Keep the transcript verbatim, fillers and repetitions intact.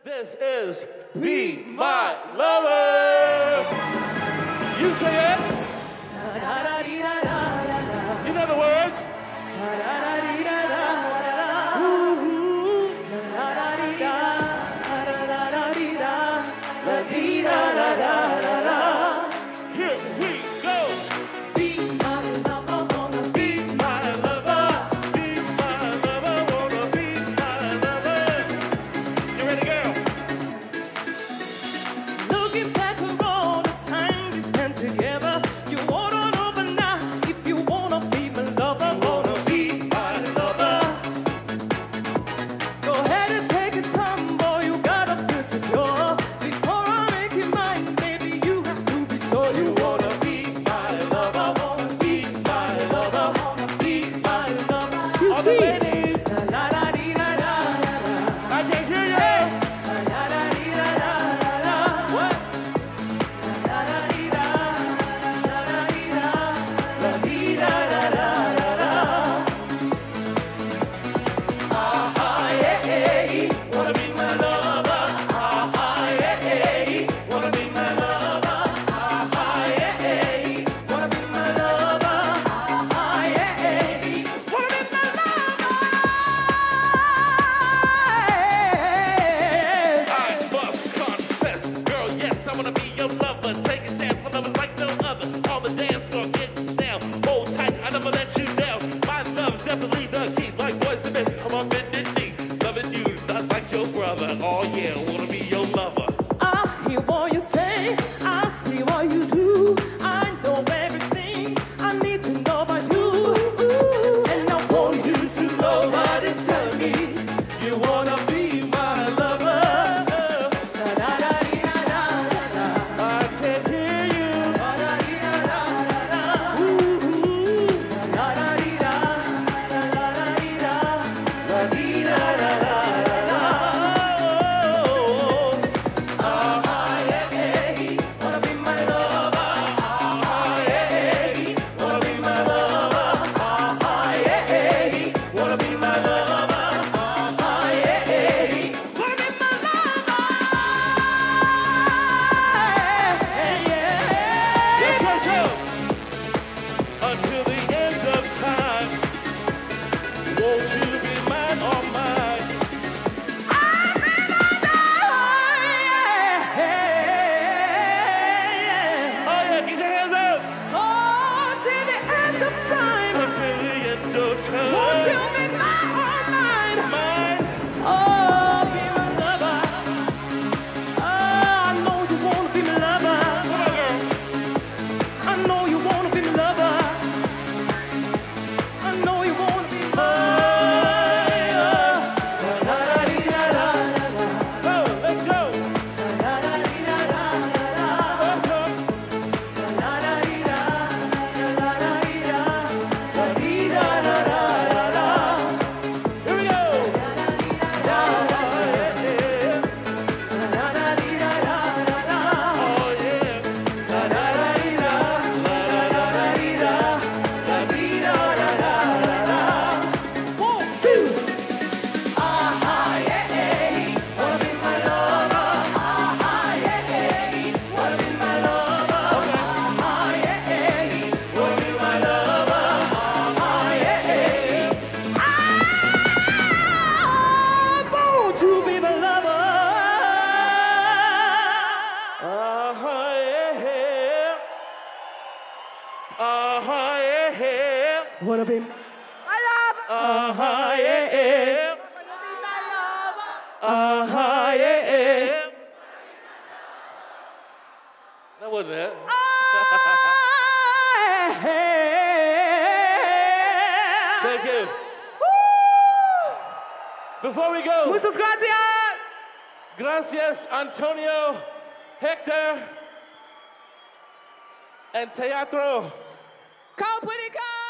This is Be My Lover. You say it. You know the words. Here we go. Be my lover, wanna be my lover. Be my lover, wanna be my lover. You ready, girl? Looking back on all the time we spent together, you wanna know but now if you wanna be my lover, wanna be my lover. Go ahead and take your time, boy, you gotta feel secure. Before I make you mine, baby, you have to be sure you wanna be my lover, wanna be my lover, wanna be my lover. You All the see? ladies. La la la dee da da da da. I can hear you. La la la dee da da da da. What? La la dee da, la la dee da, la dee da da da da da. Ah ah yeah yeah, wanna be my lover. Ah ah yeah yeah, wanna be my lover. Ah ah yeah yeah, wanna be my lover. Ah ah yeah yeah, wanna be my lover. I must confess, girl, yes, I wanna be your lover. Take a chance, my love is like no other. On the dance floor, get down, hold tight, I never let you down. My love's definitely the key, like boys to men. I'm on bended knee, loving you, not like your brother. Oh yeah, wanna be your lover. I hear what you say, I see what you do. I know everything I need to know about you. And I want you to know what it's telling me. You wanna be my lover. Da da da dee da da da da. I can hear you. Da da dee da da da da. Ooh, da da dee da, da da da dee da, da dee da da da da da. Ah ah yeah yeah, wanna be my lover. Ah ah yeah yeah, wanna be my lover. Ah ah yeah yeah, wanna be my lover. Ah ah yeah yeah, wanna be my lover. Yes, right, yo. Until the end of time, won't you be mine or mine? Oh yeah, get your hands up. Oh, till the end of time, Until the end of time. won't you be my or mine? Mine. Oh, be my lover. Oh, I know you wanna be my lover. Come on, girl. I know you wanna be my lover. I know you wanna be mine. La la dee da da da da. Go, let's go. La la dee da da da da. Let's go. La la dee da, la la dee da, la dee da da da da da. Here we go. Da da Oh yeah. la la dee da da da da. Oh yeah. La la la dee da, la la la la dee da, la dee da da da da da. One, two. Ah ah yeah yeah, wanna be my lover. Ah ah yeah yeah, wanna be my lover. Ah ah yeah yeah, wanna be my lover. Ah ah yeah yeah. Ah, won't you be my lover? Uh-huh, yeah. Uh-huh, yeah. Wanna be my love? Uh-huh, yeah. Wanna be my lover? Uh-huh, yeah. That wasn't it. Thank you. Before we go, Muchas gracias. gracias, Antonio, Hector, and Teatro. Cowpunico.